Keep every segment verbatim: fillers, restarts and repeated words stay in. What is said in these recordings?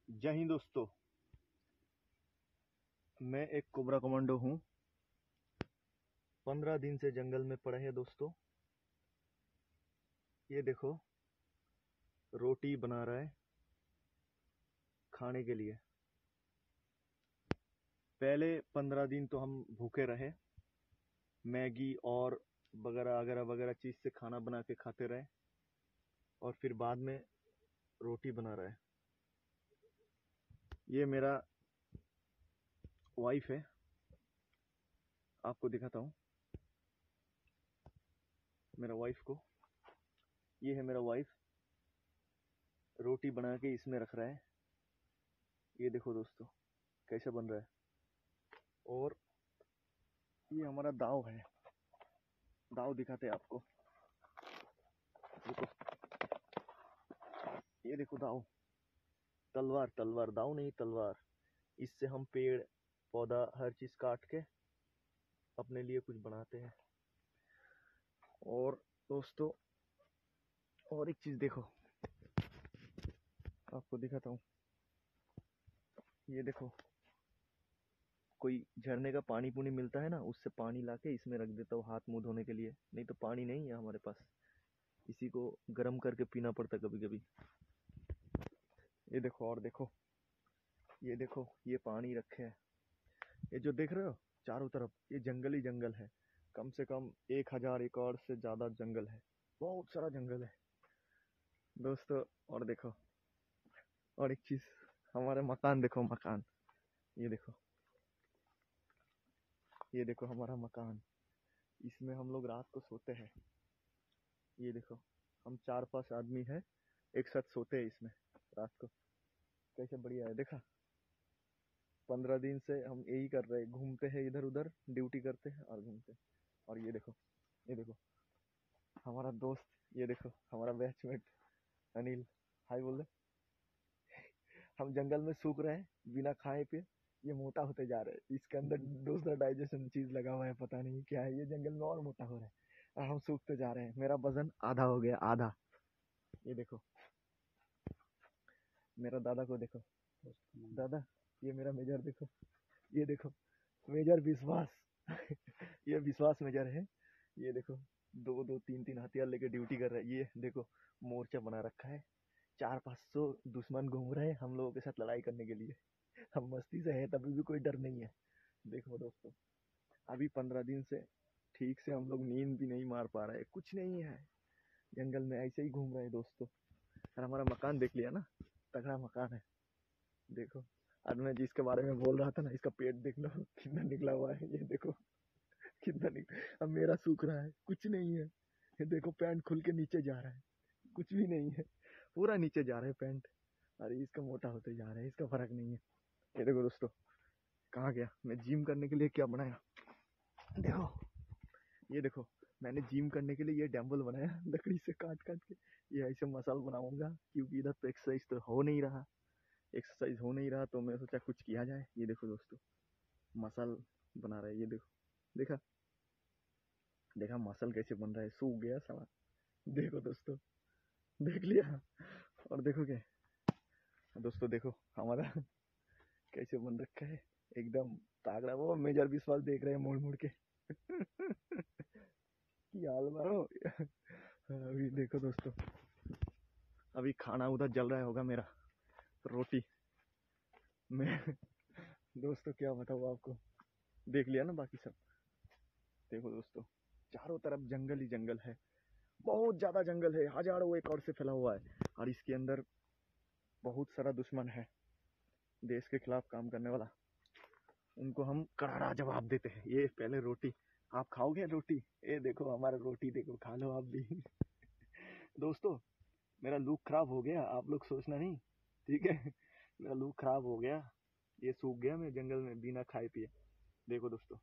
जय हिंद दोस्तों। मैं एक कोबरा कमांडो हूँ। पंद्रह दिन से जंगल में पड़े हैं दोस्तों। ये देखो, रोटी बना रहा है खाने के लिए। पहले पंद्रह दिन तो हम भूखे रहे, मैगी और वगैरह वगैरह वगैरह चीज़ से खाना बना के खाते रहे, और फिर बाद में रोटी बना रहा है। ये मेरा वाइफ है, आपको दिखाता हूँ मेरा वाइफ को। ये है मेरा वाइफ, रोटी बना के इसमें रख रहा है। ये देखो दोस्तों कैसे बन रहा है। और ये हमारा दाव है, दाव दिखाते हैं आपको। देखो, ये देखो दाव, तलवार तलवार दाव नहीं, तलवार। इससे हम पेड़ पौधा हर चीज काट के अपने लिए कुछ बनाते हैं। और दोस्तों, और एक चीज देखो, आपको दिखाता हूँ। ये देखो, कोई झरने का पानी पुनी मिलता है ना, उससे पानी लाके इसमें रख देता हूँ हाथ मुंह धोने के लिए। नहीं तो पानी नहीं है हमारे पास, इसी को गर्म करके पीना पड़ता कभी कभी। ये देखो, और देखो, ये देखो, ये पानी रखे है। ये जो देख रहे हो चारों तरफ, ये जंगल ही जंगल है। कम से कम एक हजार एकड़ से ज्यादा जंगल है, बहुत सारा जंगल है दोस्तों। और देखो, और एक चीज, हमारे मकान देखो, मकान। ये देखो, ये देखो हमारा मकान। इसमें हम लोग रात को सोते हैं। ये देखो, हम चार पांच आदमी हैं, एक साथ सोते हैं इसमें रात को। कैसे बढ़िया है, देखा। पंद्रह दिन से हम यही कर रहे हैं, घूमते हैं इधर उधर, ड्यूटी करते हैं और घूमते हैं। और ये देखो, ये देखो हमारा दोस्त, ये देखो हमारा बैचमेट अनिल। हाय बोल दे। हम जंगल में सूख रहे हैं बिना खाए पिए, ये मोटा होते जा रहे हैं। इसके अंदर दूसरा डाइजेशन चीज लगा हुआ है, पता नहीं क्या है। ये जंगल में और मोटा हो रहा है और हम सूखते जा रहे हैं। मेरा वजन आधा हो गया, आधा। ये देखो, मेरा दादा को देखो, दादा ये मेरा मेजर देखो, ये देखो मेजर विश्वास। ये विश्वास मेजर है। ये देखो, दो दो तीन तीन हथियार लेके ड्यूटी कर रहा है। ये देखो, मोर्चा बना रखा है, चार पाँच सौ दुश्मन घूम रहे हैं हम लोगों के साथ लड़ाई करने के लिए। हम मस्ती से हैं, तभी भी कोई डर नहीं है। देखो दोस्तों, अभी पंद्रह दिन से ठीक से हम लोग नींद भी नहीं मार पा रहे, कुछ नहीं है। जंगल में ऐसे ही घूम रहे हैं दोस्तों। और हमारा मकान देख लिया ना, तगड़ा मकान है। देखो, आज मैं जिसके बारे में बोल रहा था ना, इसका पेट देख लो कितना निकला हुआ है। ये देखो कितना निकला। अब मेरा सूख रहा है, कुछ नहीं है। ये देखो, पैंट खुल के नीचे जा रहा है, कुछ भी नहीं है, पूरा नीचे जा रहा है पैंट। अरे इसका मोटा होते जा रहा है, इसका फर्क नहीं है। ये देखो दोस्तों, कहाँ गया मैं जिम करने के लिए क्या बनाया। देखो, ये देखो, मैंने जिम करने के लिए ये डंबल बनाया लकड़ी से काट काट के। ये ऐसे मसाल बनाऊंगा, क्योंकि इधर तो एक्सरसाइज तो हो नहीं रहा, एक्सरसाइज हो नहीं रहा, तो मैं सोचा कुछ किया जाए। ये देखो दोस्तों, मसल बना रहा है। ये देखो, देखा देखा मसल कैसे बन रहा है, सूख गया साला। देखो दोस्तों, देख लिया। और देखो क्या दोस्तों, देखो हमारा कैसे बन रखा है, एकदम तागड़ा। वो मेजर विश्वास देख रहे हैं मुड़ मुड़ के। की हाल मारो। अभी देखो दोस्तों, अभी खाना उधर जल रहा होगा मेरा, रोटी। मैं दोस्तों क्या बताऊँ आपको, देख लिया ना बाकी सब। देखो दोस्तों, चारों तरफ जंगल ही जंगल है, बहुत ज्यादा जंगल है, हजारों एकड़ से फैला हुआ है। और इसके अंदर बहुत सारा दुश्मन है, देश के खिलाफ काम करने वाला। उनको हम करारा जवाब देते हैं। ये पहले रोटी, आप खाओगे रोटी? ये देखो हमारा रोटी, देखो खा लो आप भी। दोस्तों, मेरा लुक खराब हो गया, आप लोग सोचना नहीं, ठीक है। मेरा लुक खराब हो गया, ये सूख गया मैं जंगल में बिना खाए पिए। देखो दोस्तों,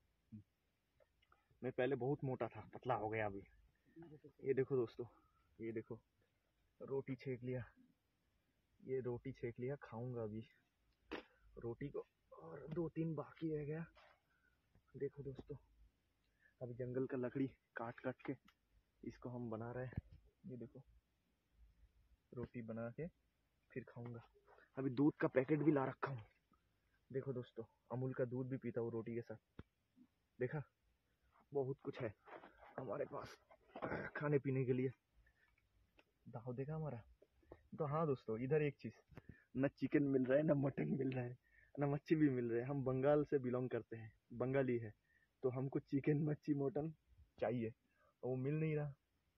मैं पहले बहुत मोटा था, पतला हो गया अभी। ये देखो दोस्तों, ये देखो, रोटी छेक लिया, ये रोटी छेक लिया, खाऊंगा अभी रोटी को। और दो तीन बाकी रह गया। देखो दोस्तों, अभी जंगल का लकड़ी काट काट के इसको हम बना रहे हैं। ये देखो, रोटी बना के फिर खाऊंगा। अभी दूध का पैकेट भी ला रखा हूँ। देखो दोस्तों, अमूल का दूध भी पीता हूँ रोटी के साथ। देखा, बहुत कुछ है हमारे पास खाने पीने के लिए। दाव देखा हमारा। तो हाँ दोस्तों, इधर एक चीज़, न चिकन मिल रहा है, न मटन मिल रहा है, न मच्छी भी मिल रहा है। हम बंगाल से बिलोंग करते हैं, बंगाली है, तो हमको चिकन मच्छी मटन चाहिए, और वो मिल नहीं रहा।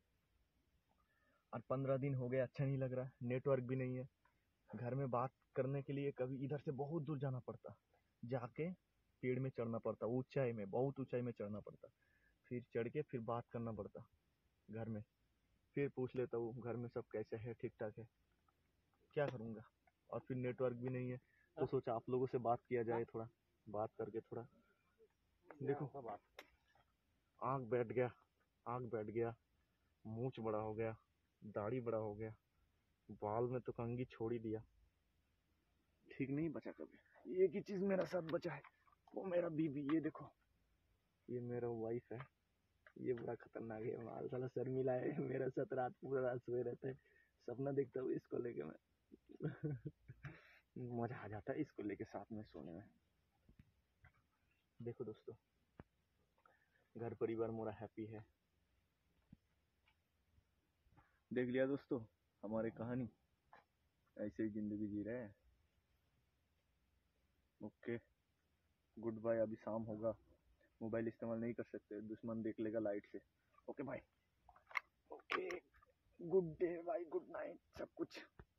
और पंद्रह दिन हो गए, अच्छा नहीं लग रहा, नेटवर्क भी नहीं है। घर में बात करने के लिए कभी इधर से बहुत दूर जाना पड़ता, जाके पेड़ में चढ़ना पड़ता, ऊंचाई में, बहुत ऊंचाई में चढ़ना पड़ता, फिर चढ़ के फिर बात करना पड़ता घर में। फिर पूछ लेता हूँ घर में सब कैसे है, ठीक ठाक है, क्या करूँगा। और फिर नेटवर्क भी नहीं है, तो सोचा आप लोगों से बात किया जाए, थोड़ा बात करके थोड़ा। देखो, आँख बैठ गया, आँख बैठ गया, मूंछ बड़ा हो गया, दाढ़ी बड़ा हो गया, बाल में तो कंघी छोड़ ही दिया, ठीक नहीं बचा कभी। एक ही चीज मेरा साथ बचा है, वो मेरा बीबी। ये देखो, ये मेरा वाइफ है, ये बड़ा खतरनाक है माल, साला शर्मिला है, मेरा साथ रात पूरा रात सोए रहता है, सपना देखता हूँ इसको लेके मैं। मजा आ जाता है इसको लेके साथ में सोने में। देखो दोस्तों, घर परिवार मोरा हैप्पी है। देख लिया दोस्तों हमारी कहानी, ऐसे ही जिंदगी जी रहे हैं। Okay, good bye. अभी शाम होगा, मोबाइल इस्तेमाल नहीं कर सकते, दुश्मन देख लेगा लाइट से। Okay bye. Okay, good day bye, good night, सब कुछ।